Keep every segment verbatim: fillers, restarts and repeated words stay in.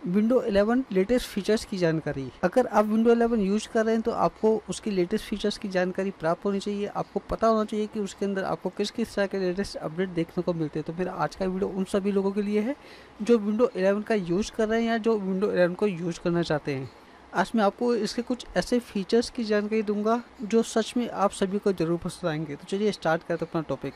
Window eleven latest features की जानकारी। अगर आप विंडो इलेवन यूज कर रहे हैं तो आपको उसकी लेटेस्ट फीचर्स की जानकारी प्राप्त होनी चाहिए। आपको पता होना चाहिए कि उसके अंदर आपको किस किस तरह के लेटेस्ट अपडेट देखने को मिलते हैं। तो मेरा आज का वीडियो उन सभी लोगों के लिए है जो विंडो इलेवन का यूज कर रहे हैं या जो विंडो इलेवन को यूज करना चाहते हैं। आज मैं आपको इसके कुछ ऐसे फीचर्स की जानकारी दूंगा जो सच में आप सभी को जरूर पसंद आएंगे। तो चलिए स्टार्ट करते हैं अपना टॉपिक।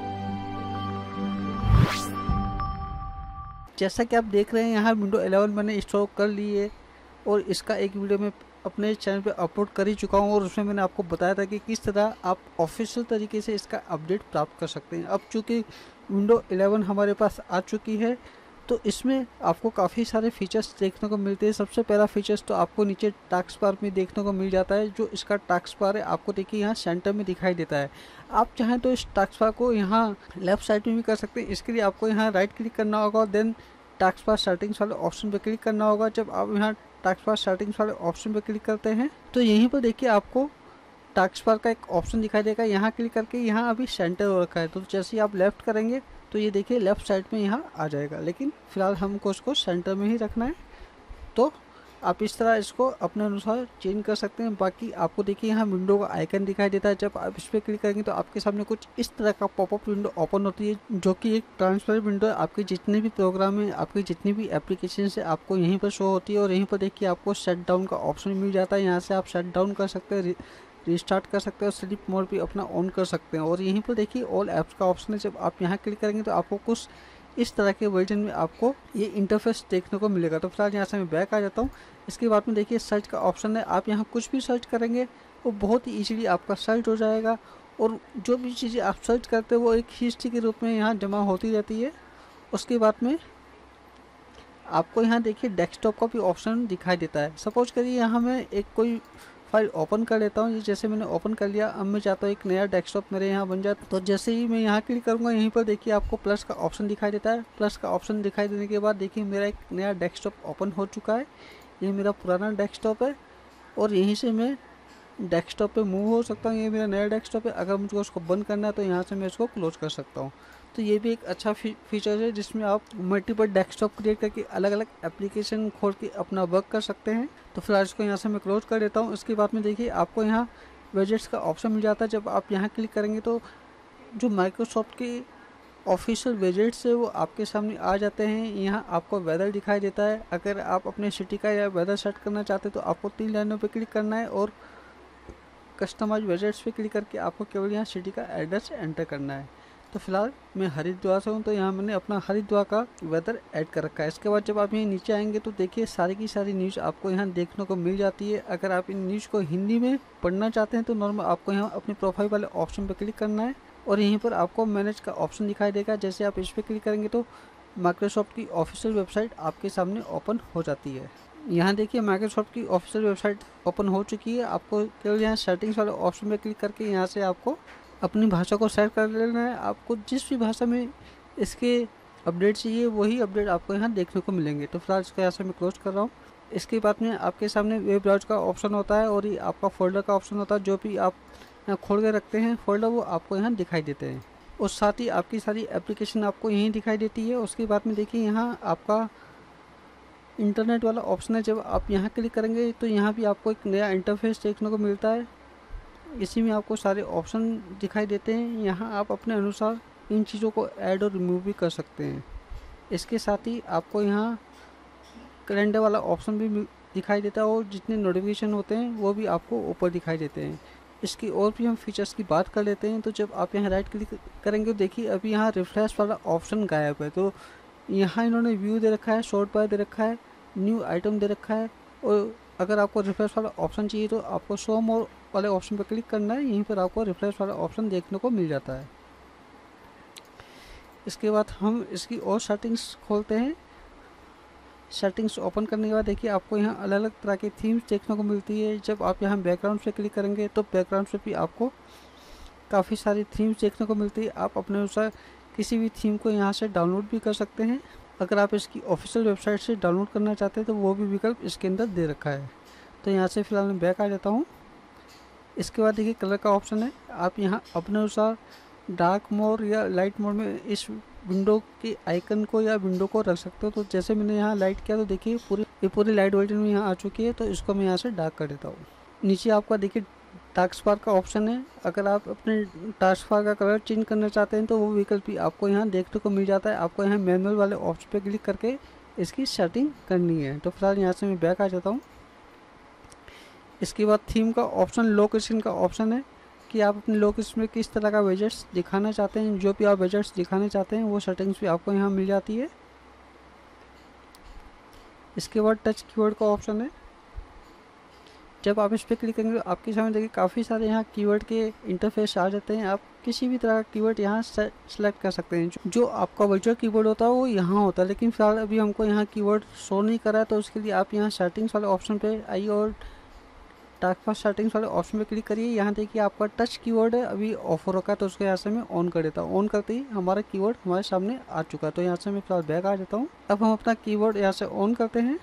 जैसा कि आप देख रहे हैं यहाँ विंडो इलेवन मैंने इंस्टॉल कर ली है और इसका एक वीडियो मैं अपने चैनल पे अपलोड कर ही चुका हूँ और उसमें मैंने आपको बताया था कि किस तरह आप ऑफिशियल तरीके से इसका अपडेट प्राप्त कर सकते हैं। अब चूँकि विंडो इलेवन हमारे पास आ चुकी है तो इसमें आपको काफ़ी सारे फीचर्स देखने को मिलते हैं। सबसे पहला फीचर्स तो आपको नीचे टास्क बार में देखने को मिल जाता है। जो इसका टास्क बार है आपको देखिए यहाँ सेंटर में दिखाई देता है। आप चाहें तो इस टास्क बार को यहाँ लेफ्ट साइड में भी कर सकते हैं। इसके लिए आपको यहाँ राइट क्लिक करना होगा, देन टास्क बार सेटिंग्स वाले ऑप्शन पर क्लिक करना होगा। जब आप यहाँ टास्क बार सेटिंग्स वाले ऑप्शन पर क्लिक करते हैं तो यहीं पर देखिए आपको टास्क बार का एक ऑप्शन दिखाई देगा। यहाँ क्लिक करके यहाँ अभी सेंटर हो रखा है तो जैसे ही आप लेफ्ट करेंगे तो ये देखिए लेफ़्ट साइड में यहाँ आ जाएगा, लेकिन फ़िलहाल हमको इसको सेंटर में ही रखना है। तो आप इस तरह इसको अपने अनुसार चेंज कर सकते हैं। बाकी आपको देखिए यहाँ विंडो का आइकन दिखाई देता है। जब आप इस पर क्लिक करेंगे तो आपके सामने कुछ इस तरह का पॉपअप विंडो ओपन होती है जो कि एक ट्रांसपेरेंट विंडो है। आपके जितने भी प्रोग्राम हैं, आपकी जितनी भी एप्लीकेशन है आपको यहीं पर शो होती है और यहीं पर देखिए आपको शट डाउन का ऑप्शन मिल जाता है। यहाँ से आप शट डाउन कर सकते हैं, रिस्टार्ट कर सकते हैं और स्लीप मोड भी अपना ऑन कर सकते हैं। और यहीं पर देखिए ऑल ऐप्स का ऑप्शन है। जब आप यहाँ क्लिक करेंगे तो आपको कुछ इस तरह के वर्जन में आपको ये इंटरफेस देखने को मिलेगा। तो फिलहाल यहाँ से मैं बैक आ जाता हूँ। इसके बाद में देखिए सर्च का ऑप्शन है। आप यहाँ कुछ भी सर्च करेंगे वो बहुत ही ईजीली आपका सर्च हो जाएगा और जो भी चीज़ें आप सर्च करते हैं वो एक हिस्ट्री के रूप में यहाँ जमा होती रहती है। उसके बाद में आपको यहाँ देखिए डेस्कटॉप का भी ऑप्शन दिखाई देता है। सपोज करिए यहाँ मैं एक कोई फाइल ओपन कर लेता हूँ। ये जैसे मैंने ओपन कर लिया, अब मैं चाहता हूँ एक नया डेस्कटॉप मेरे यहाँ बन जाए। तो जैसे ही मैं यहाँ क्लिक करूँगा यहीं पर देखिए आपको प्लस का ऑप्शन दिखाई देता है। प्लस का ऑप्शन दिखाई देने के बाद देखिए मेरा एक नया डेस्कटॉप ओपन हो चुका है। ये मेरा पुराना डेस्कटॉप है और यहीं से मैं डेस्कटॉप पे मूव हो सकता हूँ। ये मेरा नया डेस्कटॉप है। अगर मुझको उसको बंद करना है तो यहाँ से मैं इसको क्लोज कर सकता हूँ। तो ये भी एक अच्छा फी, फीचर है जिसमें आप मल्टीपल डेस्कटॉप क्रिएट करके अलग अलग एप्लीकेशन खोल के अपना वर्क कर सकते हैं। तो फिलहाल इसको यहाँ से मैं क्लोज कर देता हूँ। इसके बाद में देखिए आपको यहाँ वेजेट्स का ऑप्शन मिल जाता है। जब आप यहाँ क्लिक करेंगे तो जो माइक्रोसॉफ्ट के ऑफिशियल वेजेट्स है वो आपके सामने आ जाते हैं। यहाँ आपको वेदर दिखाई देता है। अगर आप अपने सिटी का या वेदर सेट करना चाहते हैं तो आपको तीन लाइनों पर क्लिक करना है और कस्टमाइज वेजेट्स पे क्लिक करके आपको केवल यहाँ सिटी का एड्रेस एंटर करना है। तो फिलहाल मैं हरिद्वार से हूँ तो यहाँ मैंने अपना हरिद्वार का वेदर ऐड कर रखा है। इसके बाद जब आप यहाँ नीचे आएंगे तो देखिए सारी की सारी न्यूज़ आपको यहाँ देखने को मिल जाती है। अगर आप इन न्यूज़ को हिंदी में पढ़ना चाहते हैं तो नॉर्मल आपको यहाँ अपनी प्रोफाइल वाले ऑप्शन पर क्लिक करना है और यहीं पर आपको मैनेज का ऑप्शन दिखाई देगा। जैसे आप इस पर क्लिक करेंगे तो माइक्रोसॉफ्ट की ऑफिशियल वेबसाइट आपके सामने ओपन हो जाती है। यहाँ देखिए माइक्रोसॉफ्ट की ऑफिशियल वेबसाइट ओपन हो चुकी है। आपको केवल यहाँ सेटिंग्स वाले ऑप्शन में क्लिक करके यहाँ से आपको अपनी भाषा को सेट कर लेना है। आपको जिस भी भाषा में इसके अपडेट चाहिए वही अपडेट आपको यहाँ देखने को मिलेंगे। तो फिलहाल इसको यहाँ से मैं क्लोज कर रहा हूँ। इसके बाद में आपके सामने वेब ब्राउज का ऑप्शन होता है और ये आपका फोल्डर का ऑप्शन होता है। जो भी आप यहाँ खोल के रखते हैं फोल्डर वो आपको यहाँ दिखाई देते हैं और साथ ही आपकी सारी एप्लीकेशन आपको यहीं दिखाई देती है। उसके बाद में देखिए यहाँ आपका इंटरनेट वाला ऑप्शन है। जब आप यहाँ क्लिक करेंगे तो यहाँ भी आपको एक नया इंटरफेस देखने को मिलता है। इसी में आपको सारे ऑप्शन दिखाई देते हैं। यहाँ आप अपने अनुसार इन चीज़ों को ऐड और रिमूव भी कर सकते हैं। इसके साथ ही आपको यहाँ कैलेंडर वाला ऑप्शन भी दिखाई देता है और जितने नोटिफिकेशन होते हैं वो भी आपको ऊपर दिखाई देते हैं। इसकी और भी हम फीचर्स की बात कर लेते हैं। तो जब आप यहाँ राइट क्लिक करेंगे तो देखिए अभी यहाँ रिफ्रेश वाला ऑप्शन गायब है। तो यहाँ इन्होंने व्यू दे रखा है, शॉर्ट बाय दे रखा है, न्यू आइटम दे रखा है और अगर आपको रिफ्रेश वाला ऑप्शन चाहिए तो आपको शो मोर वाले ऑप्शन पर क्लिक करना है। यहीं पर आपको रिफ्रेश वाला ऑप्शन देखने को मिल जाता है। इसके बाद हम इसकी और सेटिंग्स खोलते हैं। सेटिंग्स ओपन करने के बाद देखिए आपको यहाँ अलग अलग तरह की थीम्स देखने को मिलती है। जब आप यहाँ बैकग्राउंड पे क्लिक करेंगे तो बैकग्राउंड पे भी आपको काफ़ी सारी थीम्स देखने को मिलती है। आप अपने अनुसार किसी भी थीम को यहाँ से डाउनलोड भी कर सकते हैं। अगर आप इसकी ऑफिशियल वेबसाइट से डाउनलोड करना चाहते हैं तो वो भी विकल्प इसके अंदर दे रखा है। तो यहाँ से फिलहाल मैं बैक आ जाता हूँ। इसके बाद देखिए कलर का ऑप्शन है। आप यहाँ अपने अनुसार डार्क मोड या लाइट मोड में इस विंडो के आइकन को या विंडो को रख सकते हो। तो जैसे मैंने यहाँ लाइट किया तो देखिए पूरी ये पूरी लाइट वाइट में यहाँ आ चुकी है। तो इसको मैं यहाँ से डार्क कर देता हूँ। नीचे आपका देखिए टास्क बार का ऑप्शन है। अगर आप अपने टास्क बार का कलर चेंज करना चाहते हैं तो वो विकल्प भी आपको यहाँ देखने को मिल जाता है। आपको यहाँ मैनुअल वाले ऑप्शन पे क्लिक करके इसकी सेटिंग करनी है। तो फिलहाल यहाँ से मैं बैक आ जाता हूँ। इसके बाद थीम का ऑप्शन, लोकेशन का ऑप्शन है कि आप अपने लोकेशन में किस तरह का विजेट्स दिखाना चाहते हैं। जो भी आप विजेट्स दिखाना चाहते हैं वो सेटिंग्स भी आपको यहाँ मिल जाती है। इसके बाद टच कीवर्ड का ऑप्शन है। जब आप इस पर क्लिक करेंगे तो आपके सामने देखिए काफ़ी सारे यहाँ कीवर्ड के इंटरफेस आ जाते हैं। आप किसी भी तरह का कीवर्ड यहाँ सेलेक्ट कर सकते हैं। जो आपका वर्चुअल कीवर्ड होता है वो यहाँ होता है, लेकिन फिलहाल अभी हमको यहाँ कीवर्ड शो नहीं करा है। तो उसके लिए आप यहाँ सेटिंग्स वाले ऑप्शन पे आइए और टास्क सेटिंग्स वाले ऑप्शन पे क्लिक करिए। यहाँ देखिए आपका टच कीवर्ड है अभी ऑफ हो रखा है, तो उसको यहाँ से मैं ऑन कर देता हूँ। ऑन करते ही हमारा कीवर्ड हमारे सामने आ चुका है। तो यहाँ से मैं फिलहाल बैक आ जाता हूँ। अब हम अपना कीवर्ड यहाँ से ऑन करते हैं।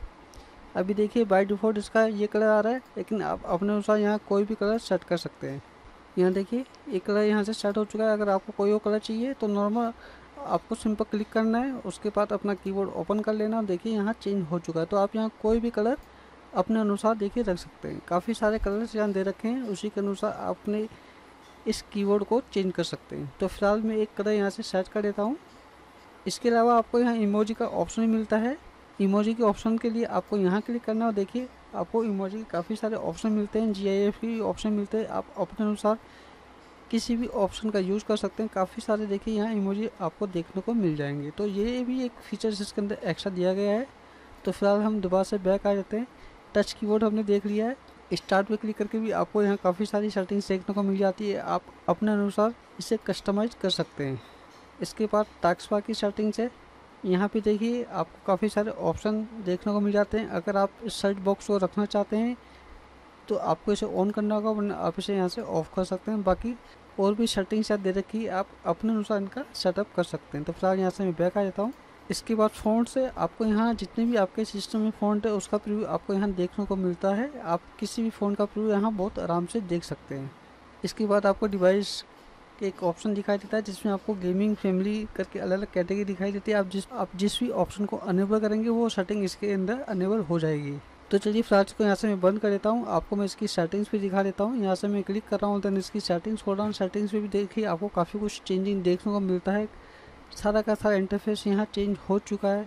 अभी देखिए बाय डिफ़ॉल्ट इसका ये कलर आ रहा है, लेकिन आप अपने अनुसार यहाँ कोई भी कलर सेट कर सकते हैं। यहाँ देखिए एक कलर यहाँ से सेट हो चुका है। अगर आपको कोई और कलर चाहिए तो नॉर्मल आपको सिंपल क्लिक करना है, उसके बाद अपना कीबोर्ड ओपन कर लेना। देखिए यहाँ चेंज हो चुका है। तो आप यहाँ कोई भी कलर अपने अनुसार देखिए रख सकते हैं। काफ़ी सारे कलर्स यहाँ दे रखे हैं, उसी के अनुसार आपने इस कीबोर्ड को चेंज कर सकते हैं। तो फिलहाल मैं एक कलर यहाँ से सेट कर देता हूँ। इसके अलावा आपको यहाँ इमोजी का ऑप्शन भी मिलता है। इमोजी के ऑप्शन के लिए आपको यहाँ क्लिक करना है। देखिए आपको इमोजी के काफ़ी सारे ऑप्शन मिलते हैं, जी आई एफ के ऑप्शन मिलते हैं। आप अपने अनुसार किसी भी ऑप्शन का यूज़ कर सकते हैं। काफ़ी सारे देखिए यहाँ इमोजी आपको देखने को मिल जाएंगे। तो ये भी एक फीचर्स इसके अंदर एक्स्ट्रा दिया गया है। तो फिलहाल हम दोबारा से बैक आ जाते हैं। टच कीबोर्ड हमने देख लिया है। स्टार्ट पे क्लिक करके भी आपको यहाँ काफ़ी सारी सेटिंग्स देखने को मिल जाती है। आप अपने अनुसार इसे कस्टमाइज कर सकते हैं। इसके बाद टास्क बार की सेटिंग्स है। यहाँ पे देखिए आपको काफ़ी सारे ऑप्शन देखने को मिल जाते हैं। अगर आप इस सर्च बॉक्स को रखना चाहते हैं तो आपको इसे ऑन करना होगा, वरना आप इसे यहाँ से ऑफ कर सकते हैं। बाकी और भी सेटिंग्स याद दे रखी है, आप अपने अनुसार इनका सेटअप कर सकते हैं। तो फिलहाल यहाँ से मैं बैक आ जाता हूँ। इसके बाद फ़ॉन्ट से आपको यहाँ जितने भी आपके सिस्टम में फ़ॉन्ट है उसका प्रीव्यू आपको यहाँ देखने को मिलता है। आप किसी भी फ़ॉन्ट का प्रीव्यू यहाँ बहुत आराम से देख सकते हैं। इसके बाद आपको डिवाइस एक ऑप्शन दिखाई देता है जिसमें आपको गेमिंग, फैमिली करके अलग अलग कैटेगरी दिखाई देती है। आप जिस आप जिस भी ऑप्शन को अनेबल करेंगे वो सेटिंग इसके अंदर अनेबल हो जाएगी। तो चलिए फिलहाल को यहाँ से मैं बंद कर देता हूँ। आपको मैं इसकी सेटिंग्स भी दिखा देता हूँ। यहाँ से मैं क्लिक कर रहा हूँ, देन इसकी सेटिंग्स खोल रहा हूँ। सेटिंग्स पे भी देखिए आपको काफ़ी कुछ चेंजिंग देखने को मिलता है। सारा का सारा इंटरफेस यहाँ चेंज हो चुका है।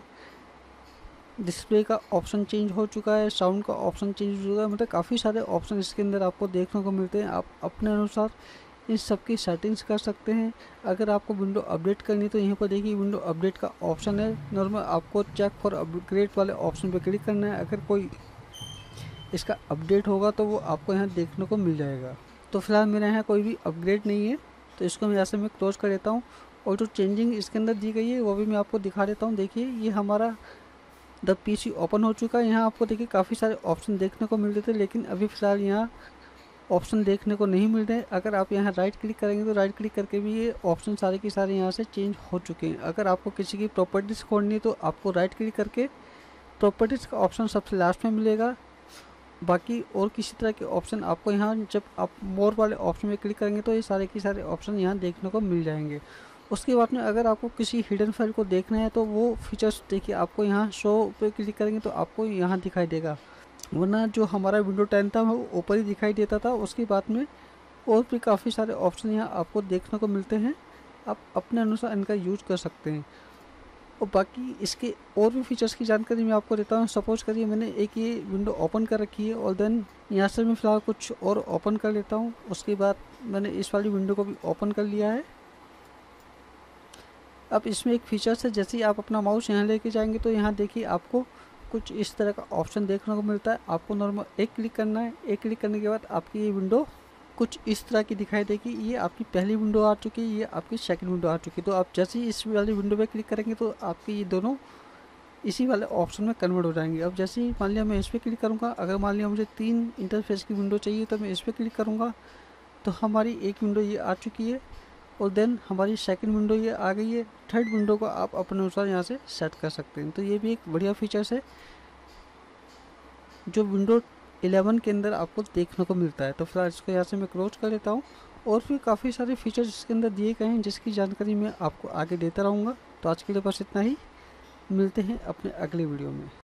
डिस्प्ले का ऑप्शन चेंज हो चुका है, साउंड का ऑप्शन चेंज हो चुका है। मतलब काफ़ी सारे ऑप्शन इसके अंदर आपको देखने को मिलते हैं। आप अपने अनुसार इन सब की सेटिंग्स कर सकते हैं। अगर आपको विंडो अपडेट करनी तो यहाँ पर देखिए विंडो अपडेट का ऑप्शन है। नॉर्मल आपको चेक फॉर अपग्रेड वाले ऑप्शन पर क्लिक करना है। अगर कोई इसका अपडेट होगा तो वो आपको यहाँ देखने को मिल जाएगा। तो फिलहाल मेरे यहाँ कोई भी अपग्रेड नहीं है, तो इसको मैं यहाँ से मैं क्लोज कर देता हूँ। और जो चेंजिंग इसके अंदर दी गई है वो भी मैं आपको दिखा देता हूँ। देखिए ये हमारा द पीसी ओपन हो चुका है। यहाँ आपको देखिए काफ़ी सारे ऑप्शन देखने को मिल रहे थे, लेकिन अभी फ़िलहाल यहाँ ऑप्शन देखने को नहीं मिल रहे। अगर आप यहाँ राइट क्लिक करेंगे तो राइट क्लिक करके भी ये ऑप्शन सारे के सारे यहाँ से चेंज हो चुके हैं। अगर आपको किसी की प्रॉपर्टीज़ खोलनी है तो आपको राइट क्लिक करके प्रॉपर्टीज़ का ऑप्शन सबसे लास्ट में मिलेगा। बाकी और किसी तरह के ऑप्शन आपको यहाँ जब आप मोर वाले ऑप्शन में क्लिक करेंगे तो ये सारे के सारे ऑप्शन यहाँ देखने को मिल जाएंगे। उसके बाद में अगर आपको किसी हिडन फाइल को देखना है तो वो फीचर्स देखिए आपको यहाँ शो पे क्लिक करेंगे तो आपको यहाँ दिखाई देगा, वरना जो हमारा विंडो टेन था वो ऊपर ही दिखाई देता था। उसके बाद में और भी काफ़ी सारे ऑप्शन यहाँ आपको देखने को मिलते हैं। आप अपने अनुसार इनका यूज कर सकते हैं। और बाकी इसके और भी फीचर्स की जानकारी मैं आपको देता हूँ। सपोज करिए मैंने एक ये विंडो ओपन कर रखी है और देन यहाँ से मैं फ़िलहाल कुछ और ओपन कर लेता हूँ। उसके बाद मैंने इस वाली विंडो को भी ओपन कर लिया है। अब इसमें एक फीचर्स है, जैसे ही आप अपना माउस यहाँ लेके जाएंगे तो यहाँ देखिए आपको कुछ इस तरह का ऑप्शन देखने को मिलता है। आपको नॉर्मल एक क्लिक करना है। एक क्लिक करने के बाद आपकी ये विंडो कुछ इस तरह की दिखाई देगी। ये आपकी पहली विंडो आ चुकी है, ये आपकी सेकंड विंडो आ चुकी है। तो आप जैसे ही इस वाली विंडो पे क्लिक करेंगे तो आपकी ये दोनों इसी वाले ऑप्शन में कन्वर्ट हो जाएंगे। अब जैसे ही मान लिया मैं इस पर क्लिक करूँगा, अगर मान लिया मुझे तीन इंटरफेस की विंडो चाहिए तो मैं इस पर क्लिक करूँगा तो हमारी एक विंडो ये आ चुकी है और देन हमारी सेकंड विंडो ये आ गई है। थर्ड विंडो को आप अपने अनुसार यहाँ से सेट कर सकते हैं। तो ये भी एक बढ़िया फीचर्स है जो विंडो इलेवन के अंदर आपको देखने को मिलता है। तो फिलहाल इसको यहाँ से मैं क्लोज कर लेता हूँ और भी काफ़ी सारे फीचर्स इसके अंदर दिए गए हैं जिसकी जानकारी मैं आपको आगे देता रहूँगा। तो आज के लिए बस इतना ही, मिलते हैं अपने अगले वीडियो में।